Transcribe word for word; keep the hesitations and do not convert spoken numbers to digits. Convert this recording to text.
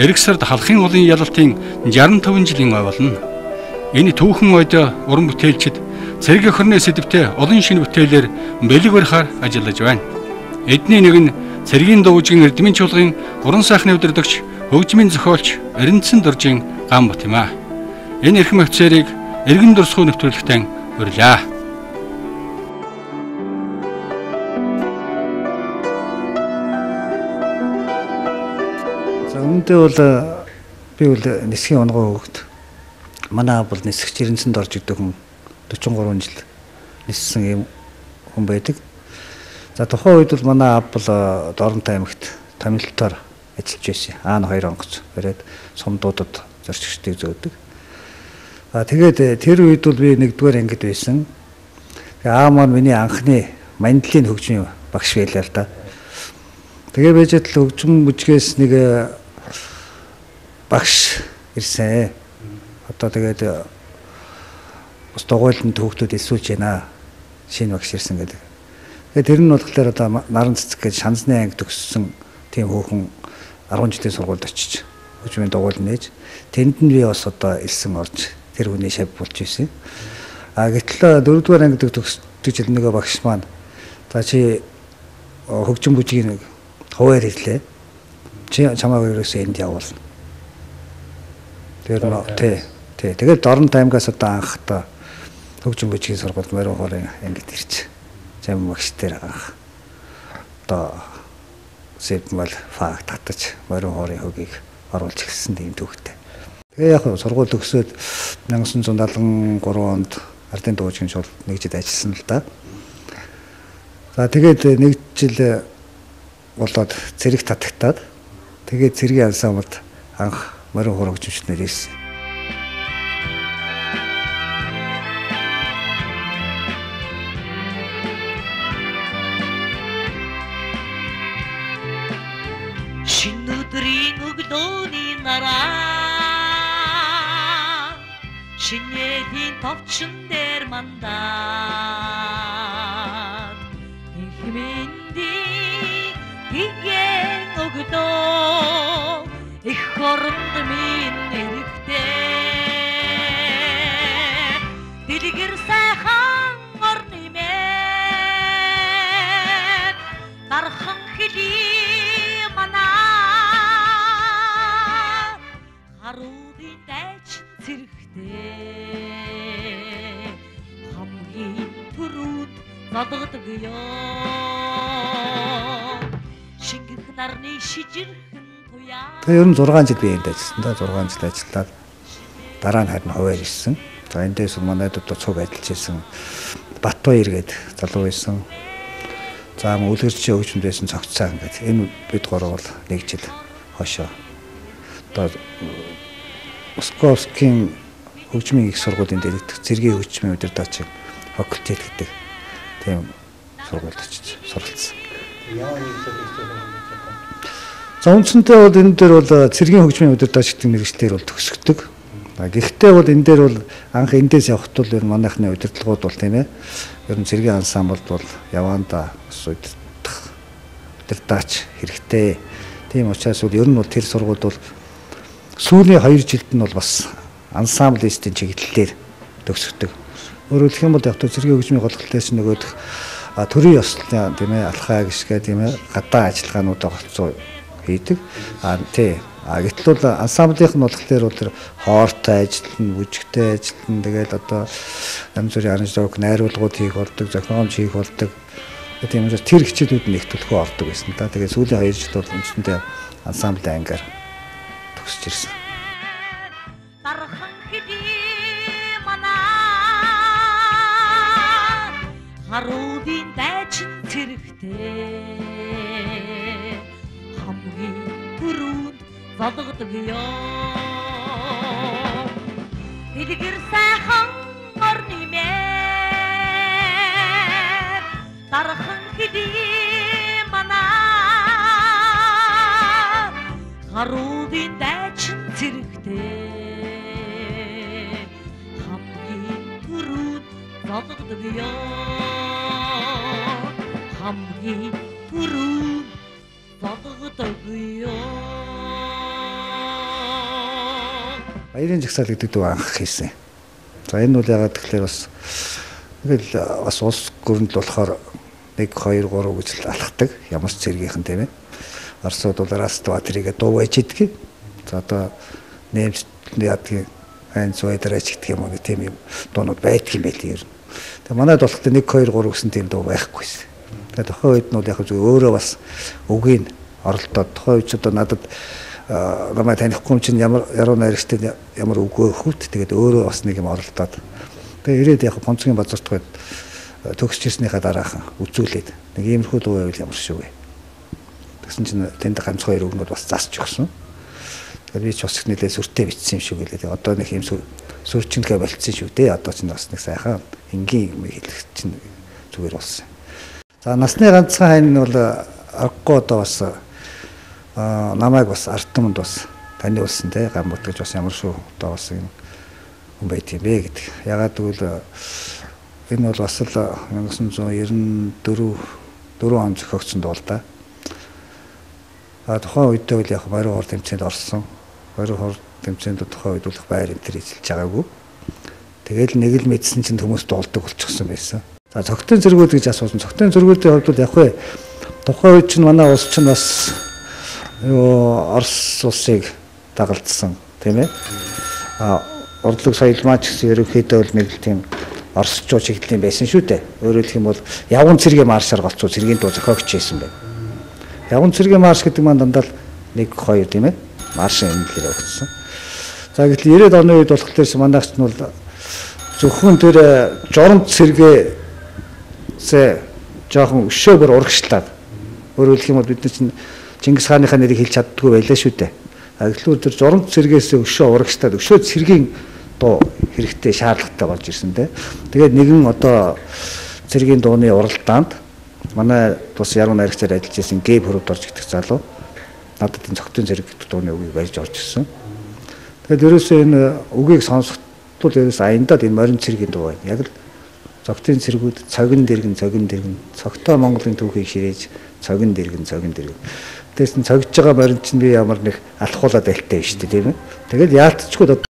эх сард халахын голын ялалтын шестьдесят пять жилийн ой болно. Энэ түүхэн ойд уран бүтээлчид цэрэг охирны сэдвтэ олон шинэ бүтээлээр бэлэг барихаар ажиллаж байна. Эдний нэг нь цэргийн дуужгийн эрдмийн чуулгын уран сайхны удирдагч, хөгжмийн зохиолч Эрдэнэсэн Доржийн Ганбат юм а. Энэ эрхэм офицерыг эргэн дурсхуй нэвтрүүлэгтэн урьлаа. Үүнтэй бол би бол нисхийн онгой хөвгт. Манай аав бол нисгч Эрдэнэсэн Дорж гэдэг хүн forty three жил ниссэн юм хүн байдаг. За тухайн үед бол манай аав бол Доронтой аймагт томилолтоор ажиллаж байсан. Аана хоёр онгоц бариад сумдуудад зорчигчдыг зөөдөг. А тэгээд тэр үед бол би нэгдүгээр ангид байсан. Тэгээ аав маань миний анхны мандлын хөгжмийн багш байлаа л да. Тэгээ байж тал хөгжим бүжгээс нэг багш ирсэн. Одоо тэгээд бас дугуйланд хүүхдүүд эсвүүлж байна. Шинэ багш ирсэн гэдэг. Тэгээд тэр нь болохоор одоо наран цэцэг гэж шанзны анги төгссөн тийм хүүхэн ten жилийн сургуульд очиж хөгжмийн дугуйл нээж тэнд нь би бас одоо элсэн орж тэр хүний шав болж ирсэн. А гэтэл дөрөвдүгээр анги төгсдөг жил нэг багш маань та чи хөгжим бүжгийн хуваар ирлээ. Чи чамайг ерөөсөө энд явуулна. Тэр нь тий. Тий. Тэгээд Доронтой аймгаас одоо анх та хөгжим бүжгийн сургуульд морин хоорын ангид ирж зам багш дээр анх одоо сэдмэл факт татаж морин хоорын хөгийг оруулж ирсэн тийм төвхтэй. Тэгээ яг сургууль төгсөөд nineteen seventy-three онд ардын дуужгийн шууд нэгжид ажилласан л да. За тэгээд нэг жил болоод цэрэг татагтаад тэгээд цэргийн ансамблд анх морин хоор хөгжимчнэр ирсэн. Шинөдрийн өглөөний нараа шинэлийн товчон дээр мандаад ихмэнди гигэн өглөө их хоронд минь эрэхтэй дэлгэр сайхан орны мэн дархан хили Харуудын дайчин цэрэгтэй хамгийн түрүүд зодгодог ёо шингэх нарны шижирхэн туяа. Тэгээ ер нь six жил би энд ажилласан да six жил ажиллаад дараа нь харин хуваар ирсэн. За эндээс манайд одоо цуг ажиллаж ирсэн Батбаяр гээд залуу байсан. За үлгэрчээ хөгжмөнд байсан цогцсаа ингээд энэ бид гурав бол нэг жил хошоо одоо Московскийн хөгжмийн их сургуулийн дэрэгдэх цэргийн хөгжмийн удирдагч факультет гэдэг тийм сургуульд очиж суралцсан. За үндсэндээ бол энэ дээр бол цэргийн хөгжмийн удирдагч гэдэг мэргэжлэр бол төгсгдөг. Гэхдээ бол энэ дээр бол анх эндээс явхад бол ер нь манайхны удирдлагууд бол тийм ээ. Ер нь цэргийн ансамблд бол яванда удирдах удирдаач хэрэгтэй. Тийм учраас бол ер нь бол тэр сургуульд бол сүүлийн two жилд нь бол бас ансамблистийн чиглэлээр төгсгдөг. Өөрөөр хэлэх юм бол яг цэргийн хөгжмийн голлолтоос нөгөөх төрийн ёслолын тийм ээ алхаа гисгээ тийм ээ гадаа ажиллагаануудаа голцоо хийдэг. А тий. А гэтэл бол ансамблийнх нь болохоор бол тэр хоортой ажиллана, бүжигтэй ажиллана. Тэгээд одоо янз бүрийн аранжировок, найруулгууд хийх болдог, зохиомж хийх болдог. Тийм учраас тэр хичээлүүд нь их төлхөө ордог байсан да. Тэгээд сүүлийн two жил бол үндсэндээ ансамблийн ангиар төгсөж ирсэн. Дархан хили манаа харуудын дайчин цэрэгтэй хамгийн түрүүд зодгодог ёо дэлгэр сайхан орны мэн дархан хили манаа харуудын дайчин цэрэгтэй хамгийн түрүүд зодгодог ёо хамгийн түрүүд зодгодог ёо Баярын жагсаал гэдэг дуу анх хийсэн. За энэ бол ягаад гэвэл бас ингээл бас улс гүрэнд болохоор нэг хоёр гурав гэж алхдаг. Ямар ч цэргийнхэн тийм ээ. Оросууд бол Растбаатарыг дуу байж идэх. За одоо нэмж яадгийн айн зуйдараач гэдэг юм уу тийм юм дуунууд байдаг юм байл ер нь. Тэгээ манайд болоход нэг хоёр гурав гэсэн тийм дуу байхгүйсэн. Тэгээ тухайн үед нь бол яг зөв өөрөө бас үгийг оролдоод тухайн үед ч одоо надад намайг танихгүй юм чинь ямар яруу найрагчтай ямар үгүй хөвт тэгээд өөрөө бас нэг юм оролдоод тэгээ ирээд яг Бонцгийн базарт гээд төгсч ирснийхаа дараахан үзүүлээд нэг иймэрхүү дуу байвал ямар шүү вэ. Тэгсэн чинь тэнд ганц хоёр өгнөд бас засч өгсөн. Тэгээд би ч бас их нэлээд сүртэй бичсэн юм шиг гэлээ. Одоо нэг юм сүрчингээ болцсон шүү дээ. Одоо ч бас нэг сайхан энгийн юм хэлэх чинь зүгээр болсон. За насны ганцхан хайн нь бол аргагүй одоо бас а намайг бас артманд бас таниулсан те гамбут гэж бас ямар шүү одоо бас юм хүн байт юм бэ гэдэг. Ягаад гэвэл энэ бол бас л 천구 девяносто четыре он зохиогдсон дуу л да. А тухайн үедээ бол яг баяр хор тэмцээнд орсон. Баяр хор тэмцээнд тухайн үед бол баяр энэ төр эзэлж байгаагүй. Тэгэл нэг л мэдсэн чинь хүмүүс дуулдаг болчихсон байсан. За цогтын зэргүүд гэж асуусан. Цогтын зэргүүдийн хувьд бол яг вэ тухайн үед чинь манай улс чинь бас юу Орос улсыг дагалдсан тийм ээ. А урдлаг соёл маань ч гэсэн ерөнхийдөө бол нэг л тийм орсчууд чиглэлийн байсан шүү дээ. Өөрөөр хэлэх юм бол явган цэргийн маршаар голцоо цэргийн дуу зохиогч байсан байна. Явган цэргийн марш гэдэг маань дандаа нэг хоёр тийм ээ. Маршын эмнэлгээр өгсөн. За гэтэл ирээд оны үед болохоор манайч нь бол зөвхөн тэр журамт цэргээсээ жоохон өшөөгөр урагшлаад өөрөөр хэлэх юм бол бид нар чинь Чингис хааныхаа нэрийг хэлж чаддгүй байлаа шүү дээ. Гэтэл тэр журамт цэргээс өшөө урагштаад өшөө цэргийн дуу хэрэгтэй шаардлагатай болж ирсэн дээ. Тэгээд нэгэн одоо цэргийн дууны уралдаанд манай тус яруу найрагчаар ажиллаж байсан Гэб хөрөвд орж идэх залуу надад энэ цогтын цэрэг гэдэг дууны үгийг барьж орж ирсэн. Тэгээд ерөөсөө энэ үгийг сонсохтол ерөөс аяндаад энэ морин цэргийн дуу байна. Яг л цогтын цэргүүд цогн дэргэн цогн дэргэн цогтоо Монголын түүхийг ширээж цогн дэргэн цогн дэргэн Тэс нь цогж байгаа морин чинь би ямар нэг алхуулаад байлтай шүү дээ тийм ээ. Тэгэл яалтчгүй